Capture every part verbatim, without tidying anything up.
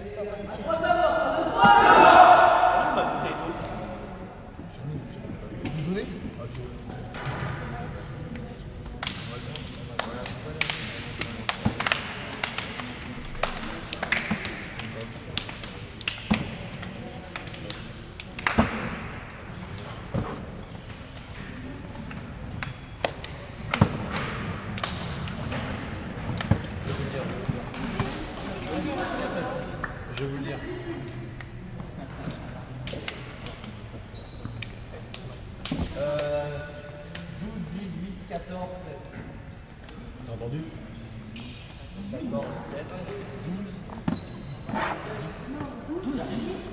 Je vais vous le dire. Euh, douze, dix-huit, quatorze, sept. T'as entendu? quatorze, sept, douze, douze, dix-huit.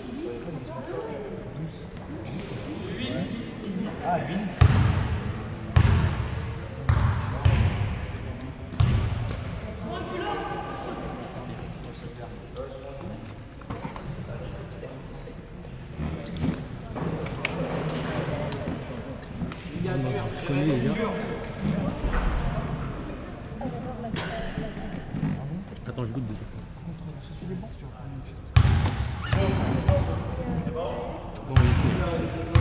huit. Ah, huit. Connais les gars. Attends, je goûte déjà. Bon, il faut.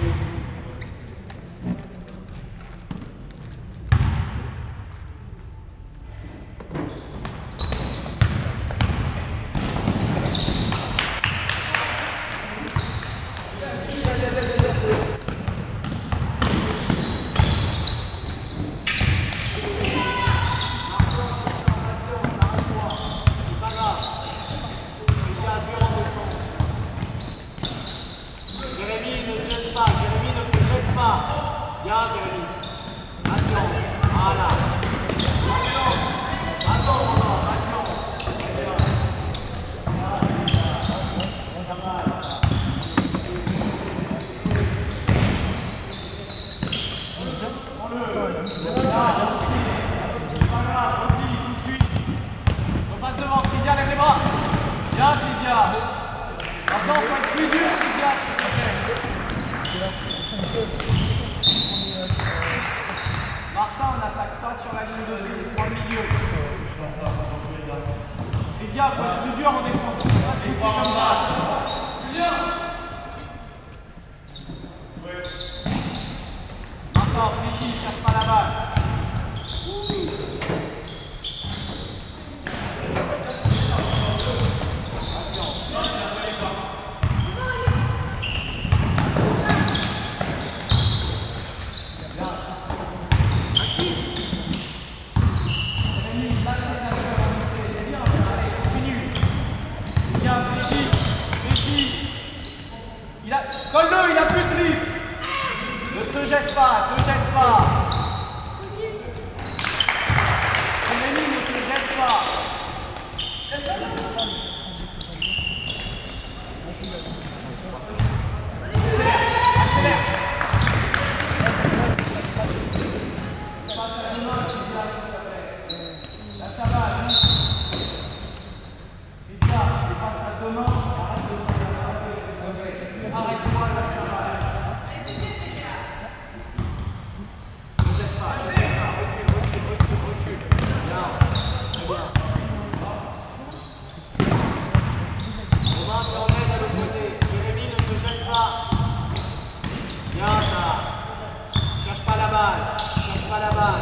Maintenant, il faut être plus dur, Lydia, s'il te plaît. Martin, on n'attaque pas sur la ligne de jeu, les trois milieux. Lydia, il faut être plus dur en défense. Il faut pas te pousser comme ça. Martin, réfléchis, cherche pas la balle. Colle-le, il a plus de libre. Ne te jette pas, ne te jette pas. Jérémy, ne te jette pas. Accélère, accélère. Là, ça va. Lydia, il passe à deux mains. Arrête-toi, là, ça va. Ne jette pas, ne jette pas. Recule, recule, recule, recule. Bien, très bien. Romain, tu emmènes à l'opposé. Jérémy, ne te jette pas. Bien, ça. Cherche pas la balle. Cherche pas la balle.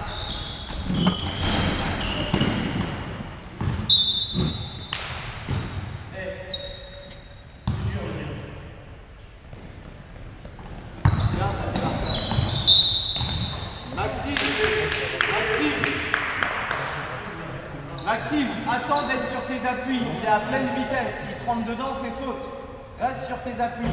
Maxime, attends d'être sur tes appuis, il est à pleine vitesse, s'il te rentre dedans c'est faute. Reste sur tes appuis.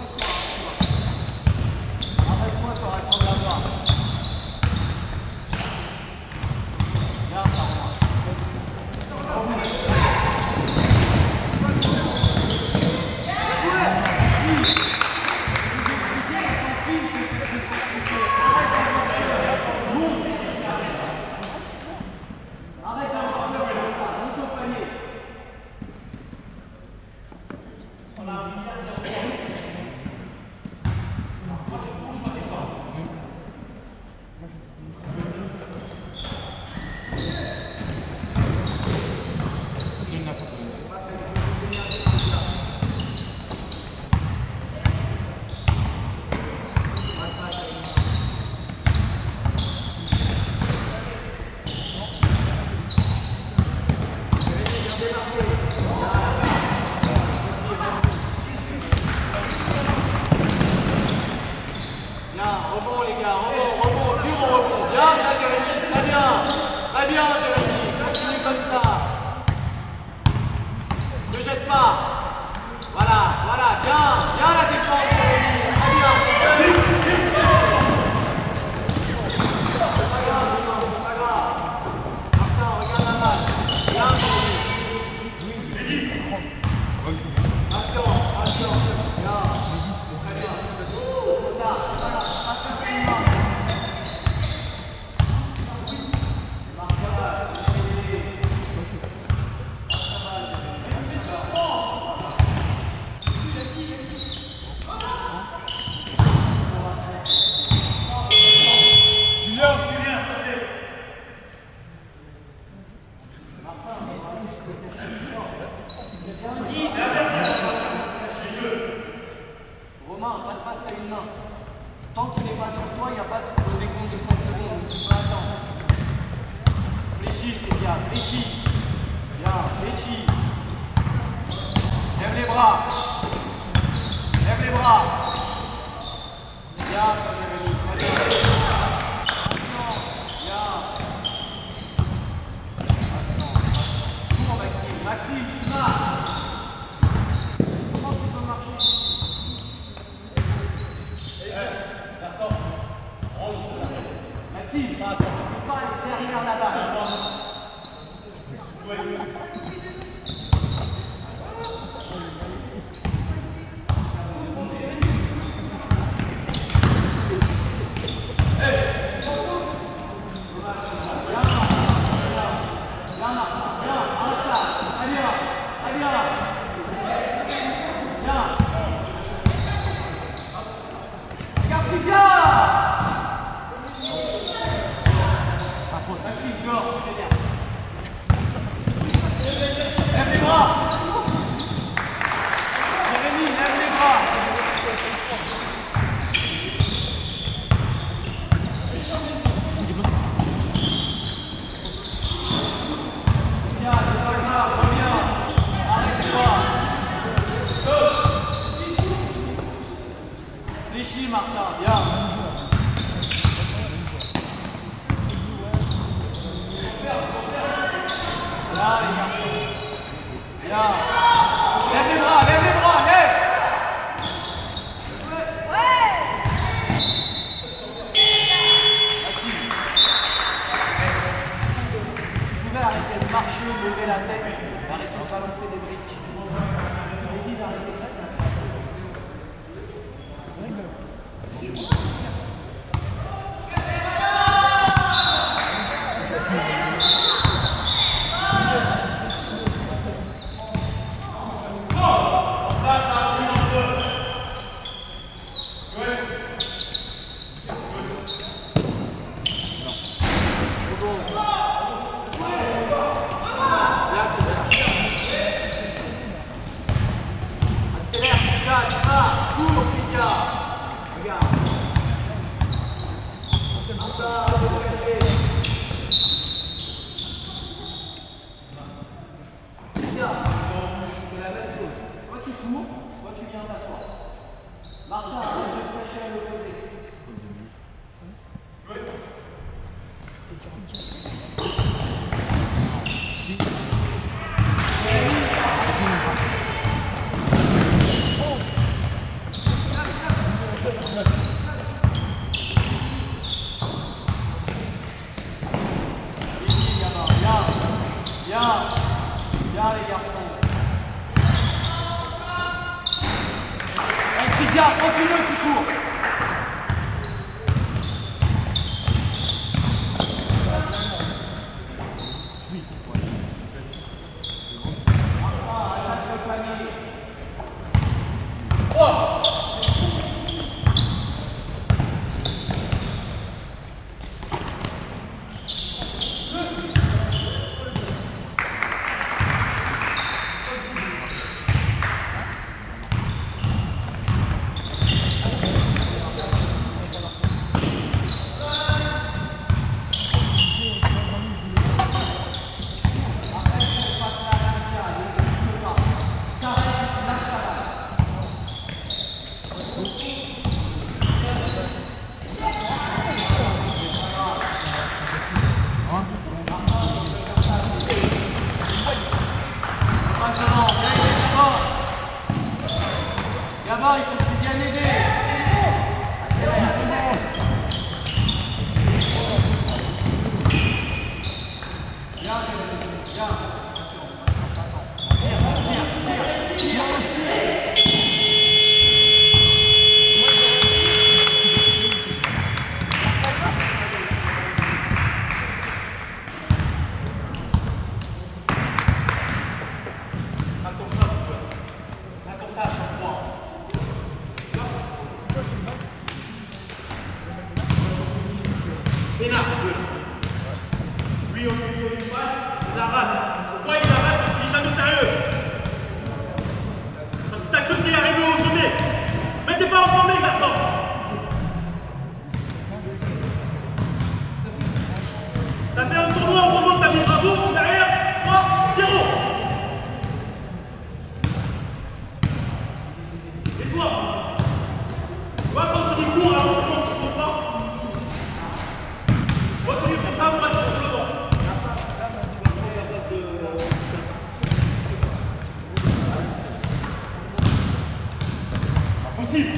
Arrête-toi, tu auras le temps de l'avoir. Bien, ça va. Rebond les gars, rebond, rebond, dur au rebond. Bien ça Jérémy, très bien. Très bien Jérémy, continue comme ça. Ne jette pas. Voilà, voilà, bien, bien la défense Jérémy, très bien. C'est pas grave, non, c'est pas grave. Martin, regarde la balle. Bien Jérémy. Patience, patience, bien. Très bien. Trop tard. Romain, pas de passe à une main. Tant qu'il n'est pas sur toi, il n'y a pas de décompte de cinq secondes. Tu peux attendre. Fléchis, c'est bien. Fléchis. Bien, fléchis. Lève les bras. Lève les bras. Bien, ça Jérémy. Très bien. Bien. Cours, Maxime. Maxime, tu marches. Comment tu peux marcher? Maxime, tu ne peux pas aller derrière la balle. Lève les bras. Jérémy, lève les bras. Bien, c'est pas grave, reviens. Arrête-toi. Fléchis, Martin, bien. Là, les garçons. Bien. Lève les bras, lève les bras, lève. Ouais. Maxime. Tu pouvais arrêter de marcher, lever la tête, arrêter de balancer des briques. Je l'ai dit d'arrêter ça. Martin, arrête de chercher à l'opposé. Bien, bien, bien les garçons. Hey Christian, continue, tu cours. Gamin, il faut que tu viennes aider. Bien, bien. Lui, on lui fait une passe, il la rate. Pourquoi il la rate? Parce qu'il est jamais sérieux. Parce que t'as cru que t'es arrivé au sommet. Mais t'es pas au sommet, garçon. T'as fait un tournoi, on remonte, t'as mis bravo, derrière, trois, zéro. Et toi? Toi, quand tu dis cours, alors tu montes, tu cours pas. Continue comme ça, vous restez sur le banc. Impossible.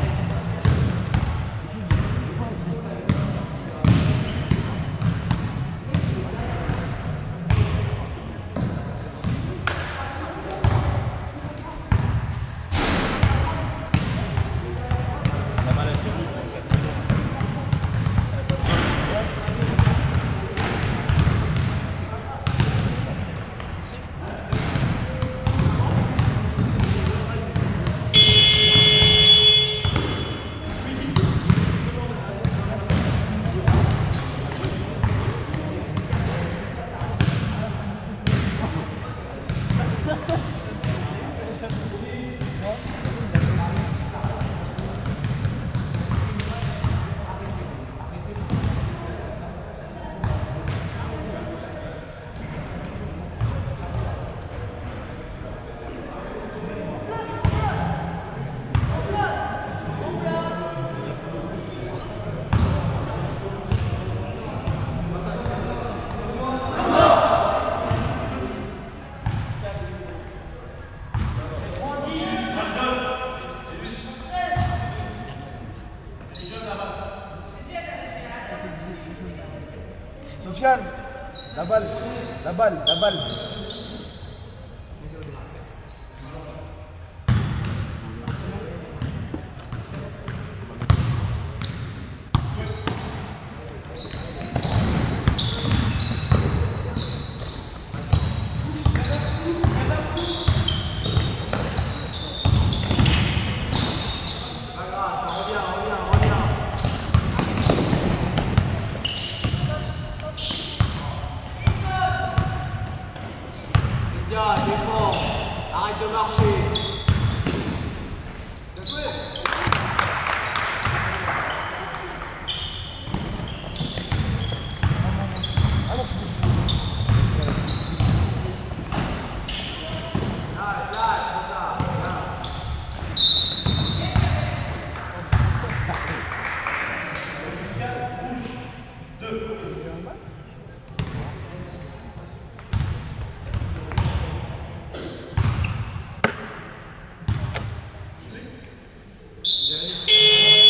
Sofiane, la balle, la balle, la balle. Défends, arrête de marcher. Dernier.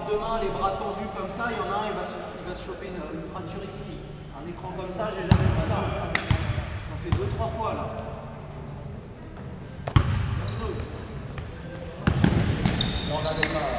frappe de main, les bras tendus comme ça, il y en a un, il va se, il va se choper une, une fracture ici. Un écran comme ça, j'ai jamais vu ça. Ça fait deux, trois fois là. On n'avait pas.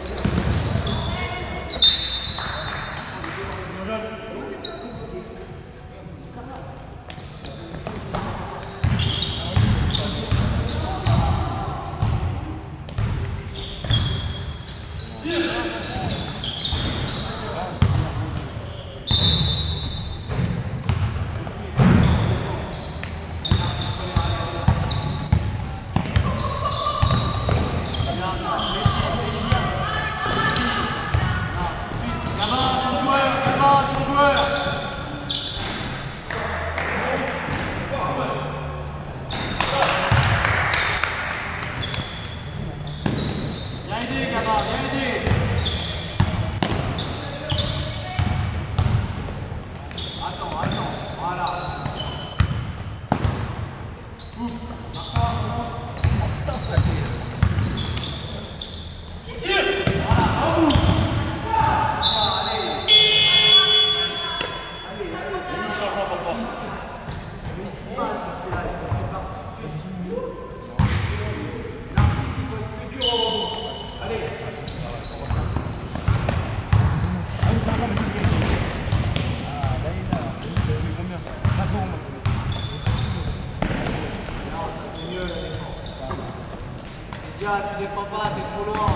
Tu défends pas, t'es trop loin.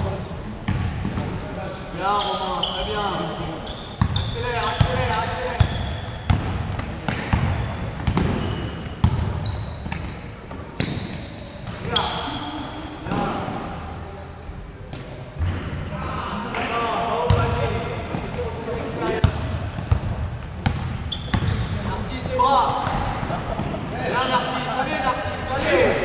Bien Romain, très bien. Accélère, accélère, accélère. Bien. Bien. Non, pas au panier. Narcisse, les bras. Bien Narcisse, allez Narcisse, allez.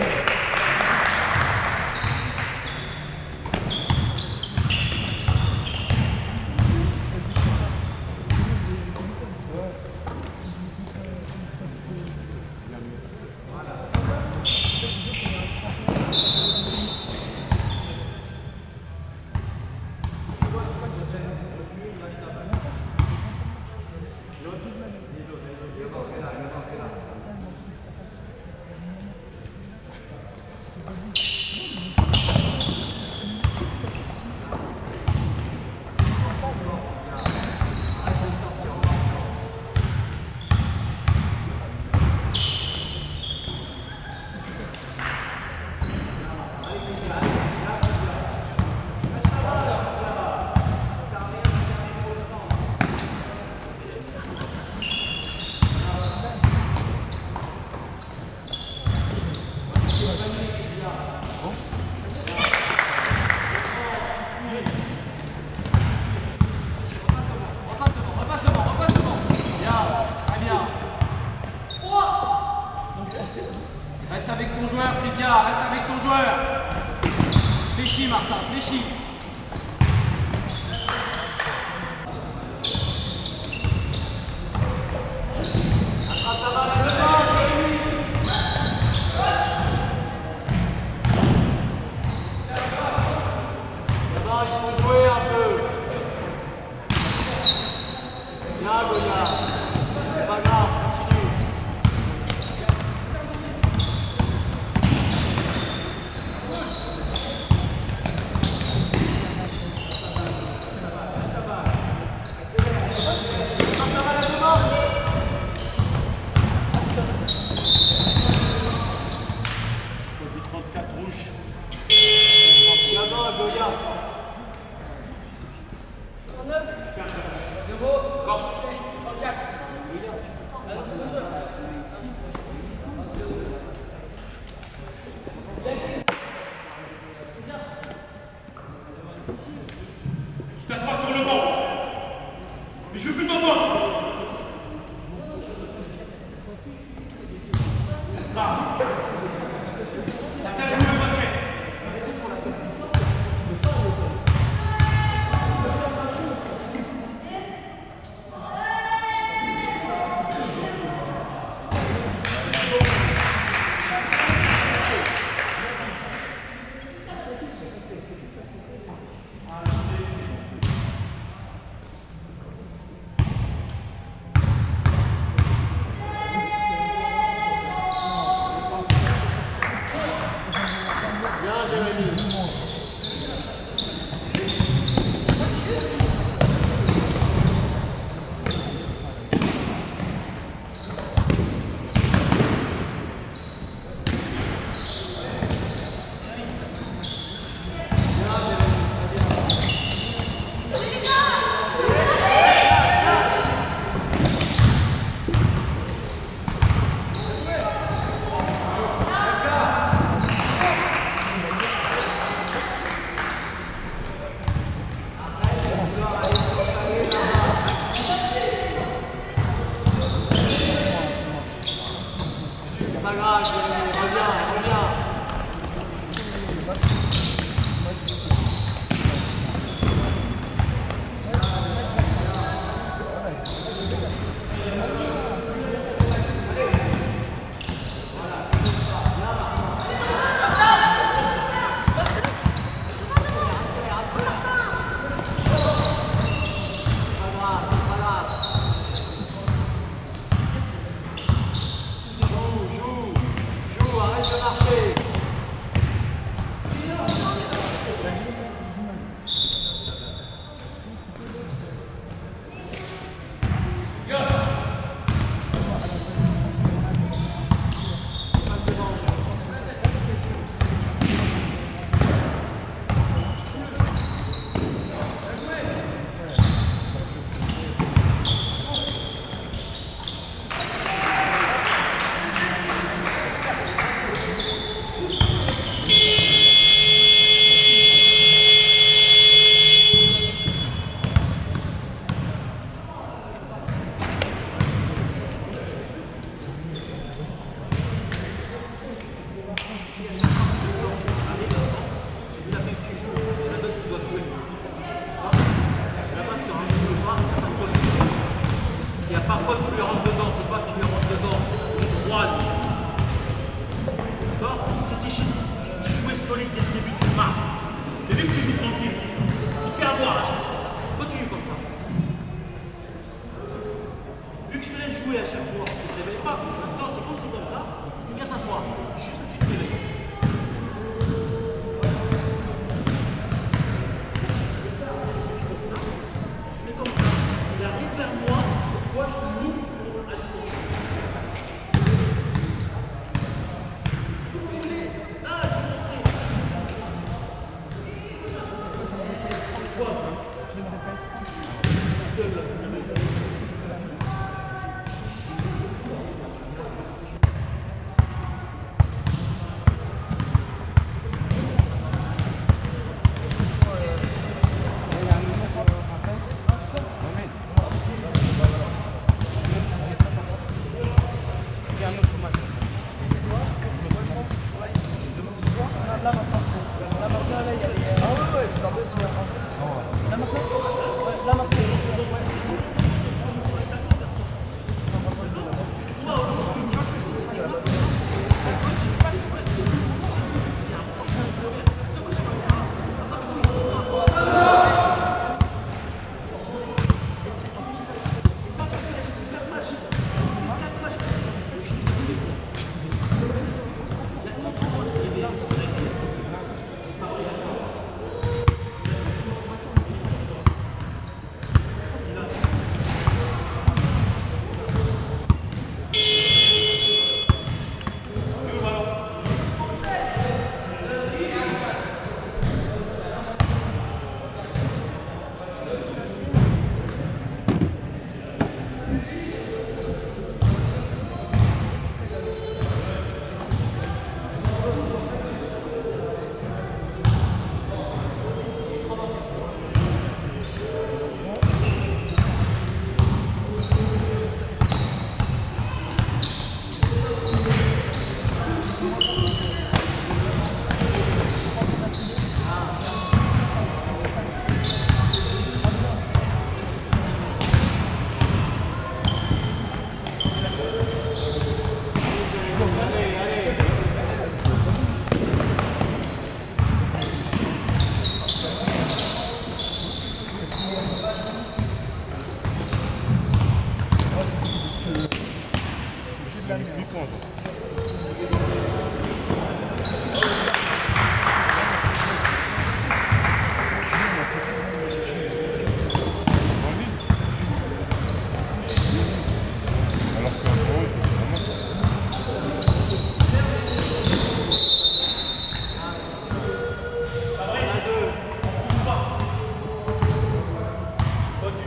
Reste avec ton joueur, Lydia, reste avec ton joueur. Fléchis, Martin, fléchis. Attrape ta balle à devant, Jérémy. Devant, il faut jouer un peu. Bien, Goya. C'est pas grave, continue. T'assois sur le banc. Mais je veux plus t'entendre. Là. La tête de joueur va se mettre. Là, Jérémy, reviens, reviens.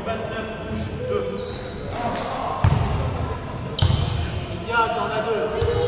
Diable, on a deux.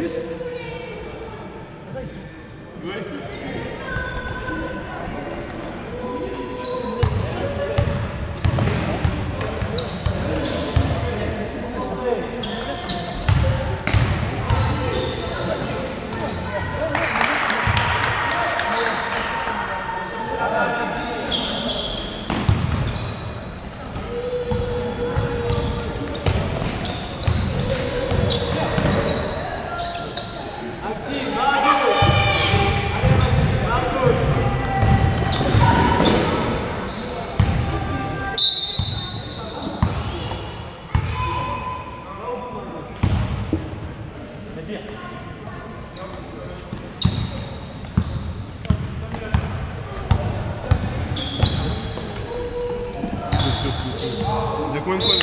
De coin de coin.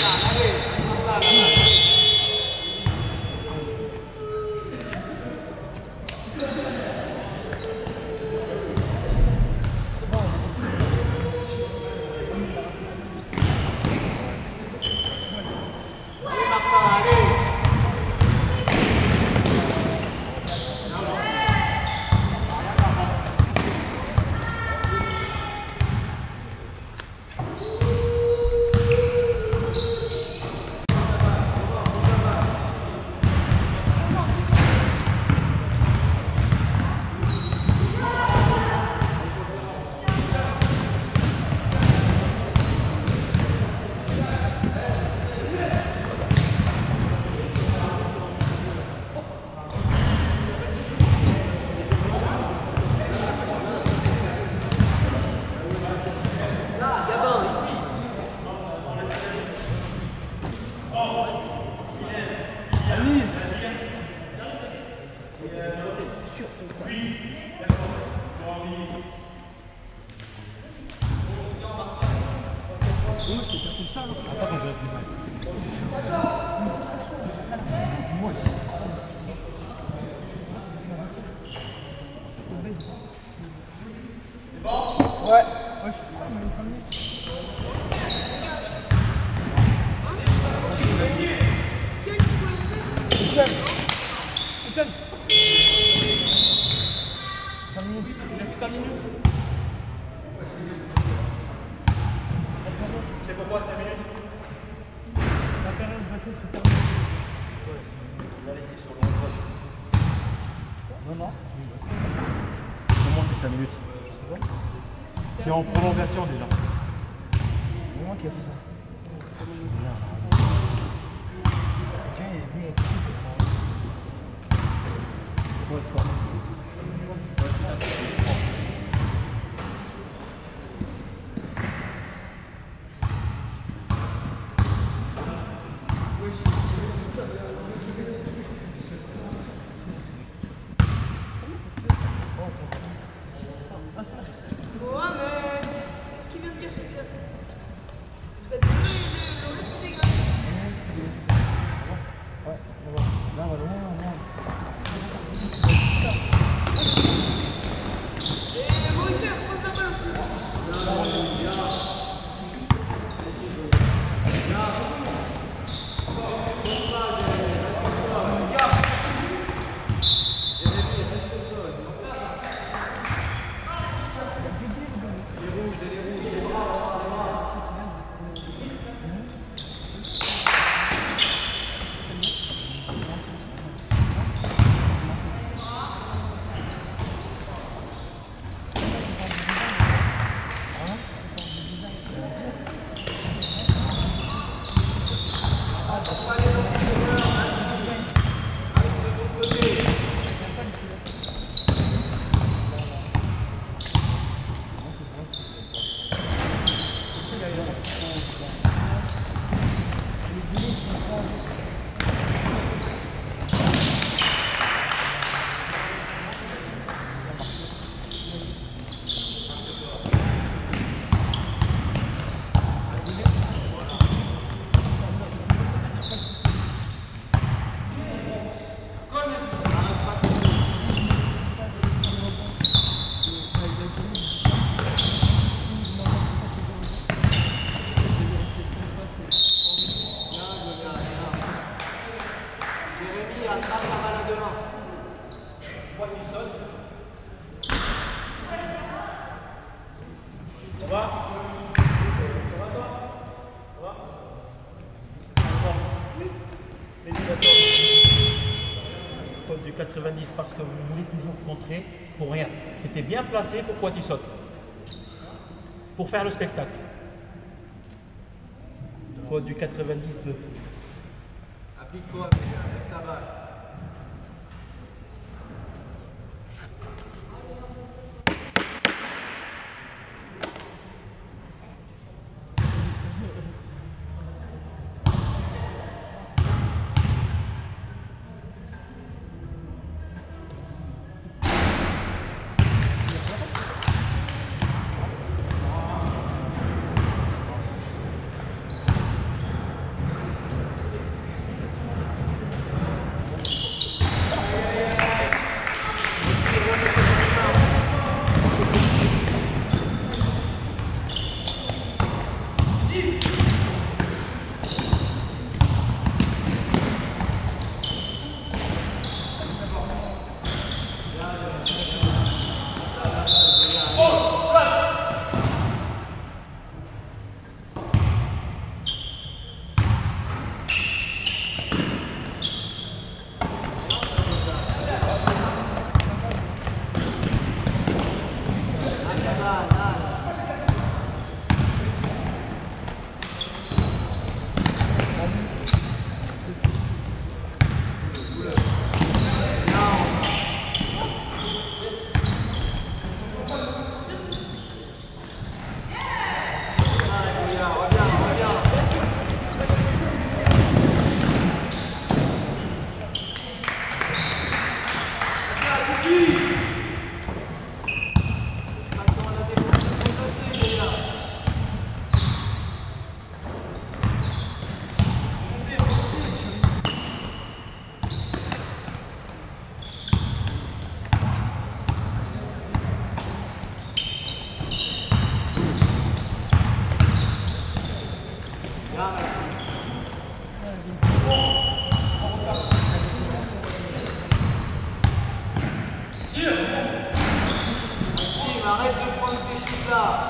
Attends, quand je vais plus mal. Ouais. Etienne. Etienne. cinq minutes. Il a fait cinq minutes. C'est pourquoi cinq minutes? La période vacante, c'est terminé. On va laisser sur le rond. Non, non. Comment c'est cinq minutes? Je sais pas. Tu es en prolongation déjà. C'est moi qui ai fait ça. Quelqu'un est venu avec Ouais, c'est pas. Mohamed, qu'est-ce qu'il vient de dire, Sofiane? Vous êtes venu le recycler gratuit? Ouais, là, là, là, là. Et Moïse, pose la balle aussi. Faute du quatre-vingt-dix parce que vous voulez toujours contrer pour rien. Tu étais bien placé, pourquoi tu sautes? Pour faire le spectacle. Faute du quatre-vingt-dix deux. Applique-toi avec ta balle. Arrête de prendre ces choses-là.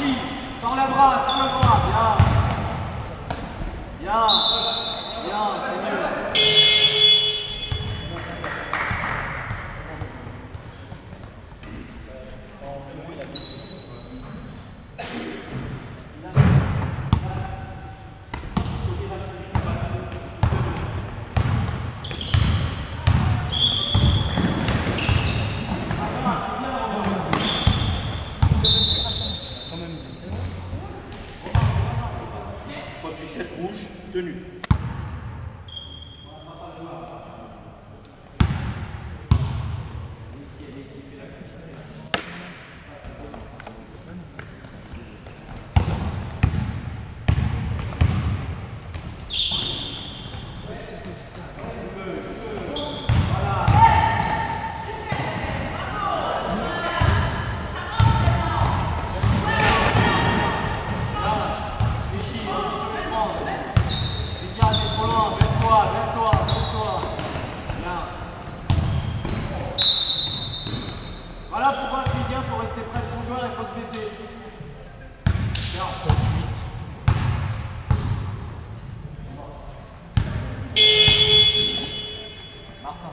réfléchis. Sors le bras, sors le bras. Bien. Bien. Bien, c'est mieux. Rouge, tenue. Voilà pourquoi je dis bien, il faut rester près de son joueur et il faut se baisser. Bien. Martin.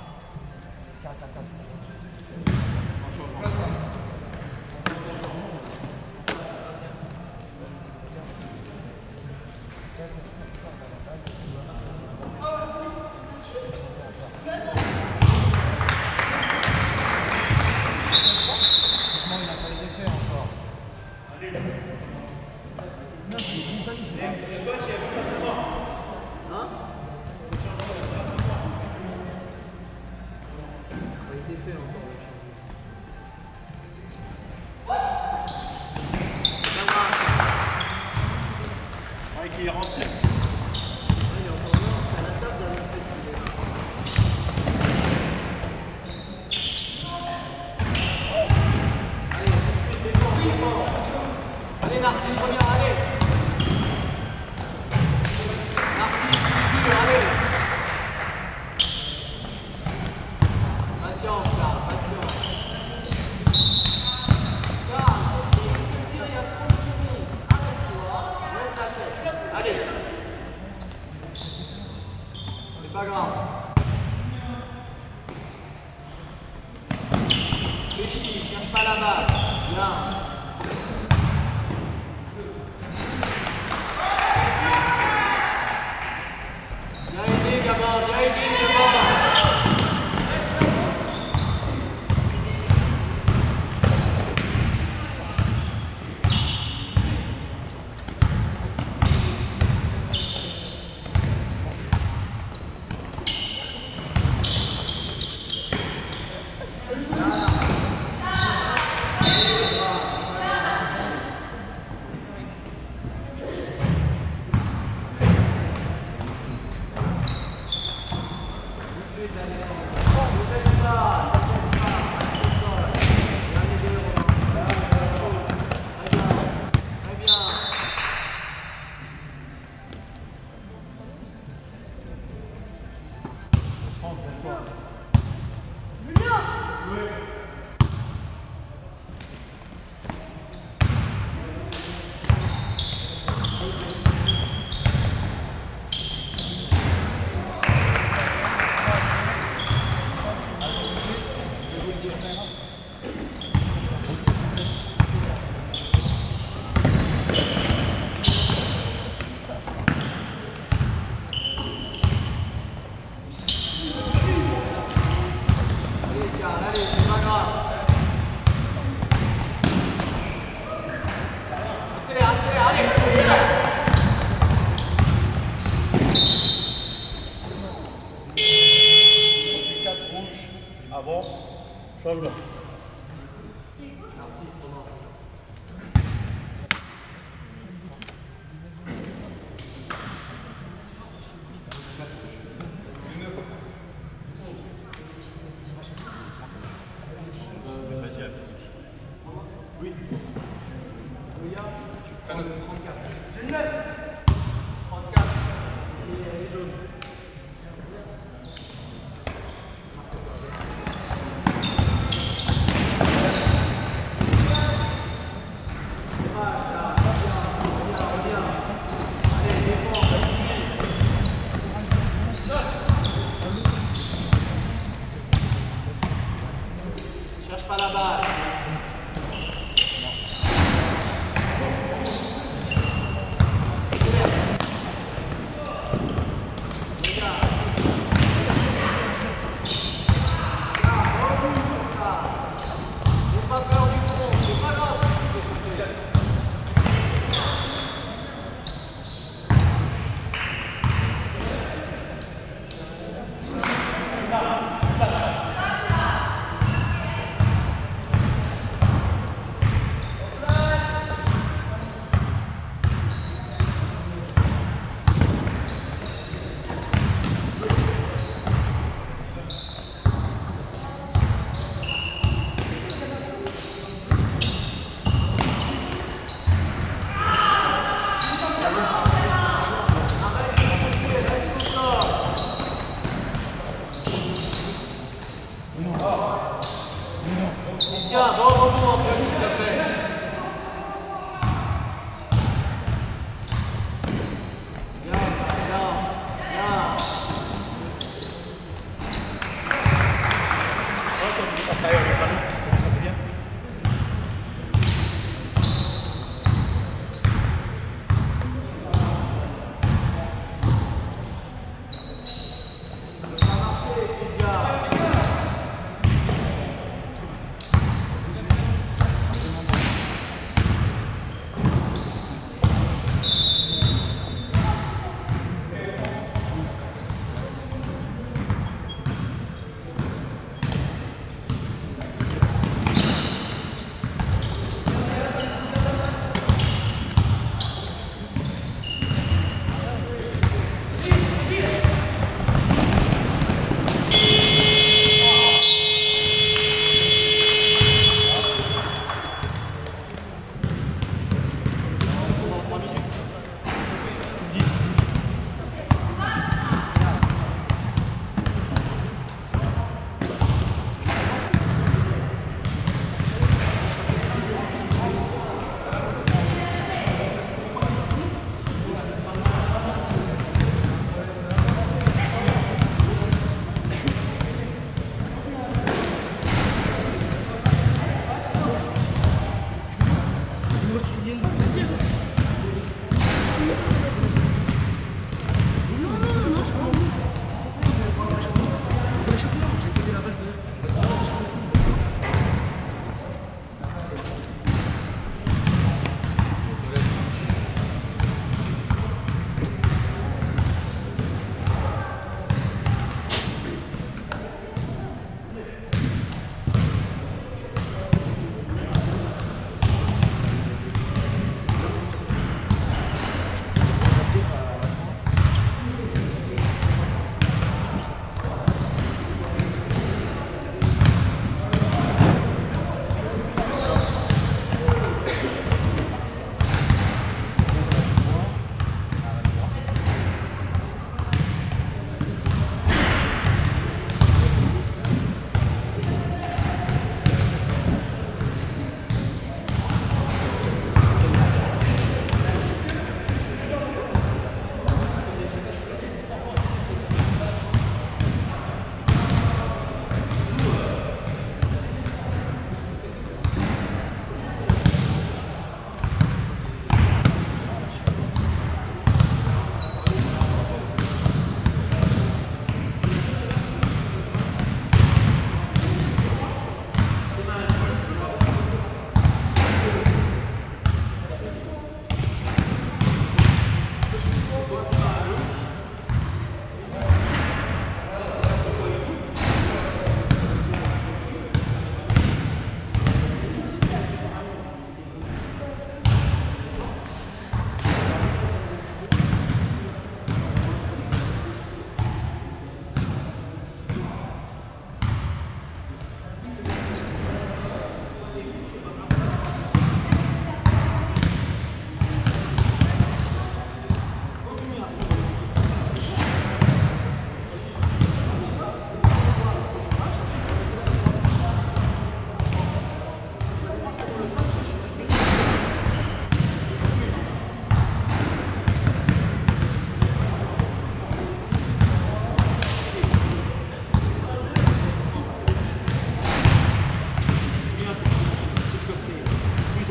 Il est rentré. Il est encore là, c'est à la table de la allez, Narcisse, reviens, allez. Narcisse, figure, allez. Patience, là, patience. Là, il y a trente secondes. Arrête-toi, lève ta tête. Allez. C'est pas grave. Réfléchis, cherche pas la balle. Bien. Bien aidé, gamin, bien aidé, gamin. Avant, changement. Oui. trente-quatre. J'ai le neuf. trente-quatre. Et les jaunes. Ah,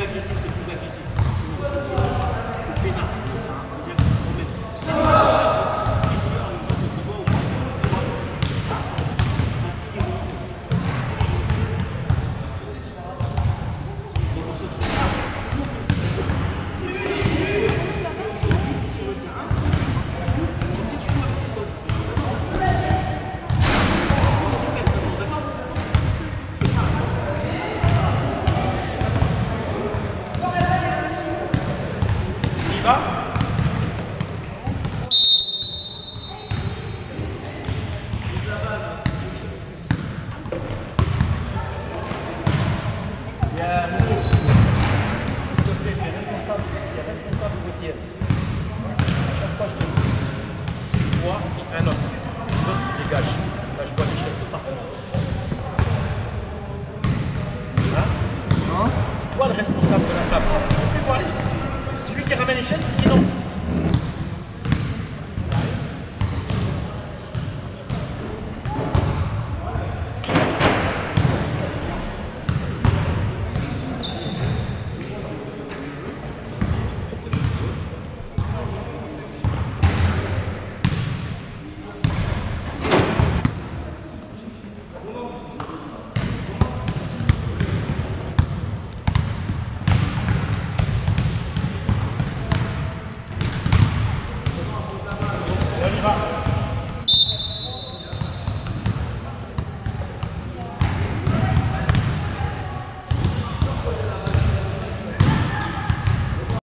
plus agressif, c'est plus agressif. Le pénal, c'est bien se remettre. Si le gars, il fait un jeu de football, un autre. Les autres dégagent. Là, je vois des chaises de partout. Hein? Non? C'est toi le responsable de la table. Je peux voir les chaises. C'est lui qui ramène les chaises, il dit non.